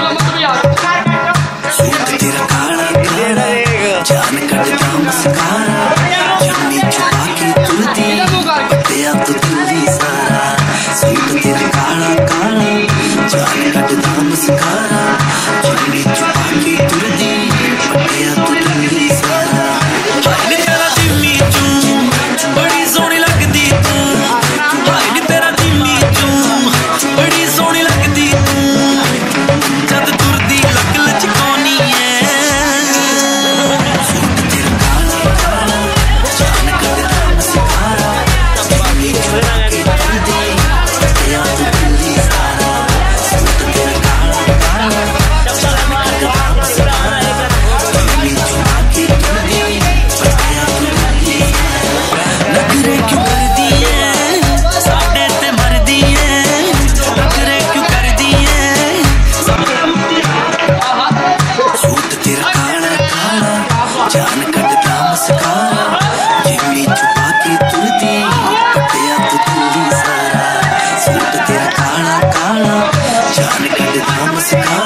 suit तेरा काला काला जान कटदा मस्कारा जम्मी छुपा के तुरदी पटिया तो तुली सारा सूट तेरा काला काला जान कटदा मस्कारा जम्मी छुपा के तुरदी पटिया तो तुली सारा हाय नी तेरा जिम्मी चूं बड़ी सोहनी लगदी तू हाय नी तेरा जिम्मी चूं बड़ी सोहनी लगदी तू जद तुरदी लक लचकानी है सूट तेरा काला काला जान कटदा मस्कारा जम्मी छुपा के तुरदी पटिया तो तुली सारा सूट तेरा काला काला जान कटदा मस्कारा जम्मी छुपा के तुरदी पटिया तो तुली नखरे क्यों करदी है साडे ते मरदी है नखरे क्यों करदी है सूट तेरा काला काला जान कटदा मस्कारा जिम्मी छुपा के तुरदी पटिया तो तुली सारा सूट तेरा काला काला जान कटदा मस्कारा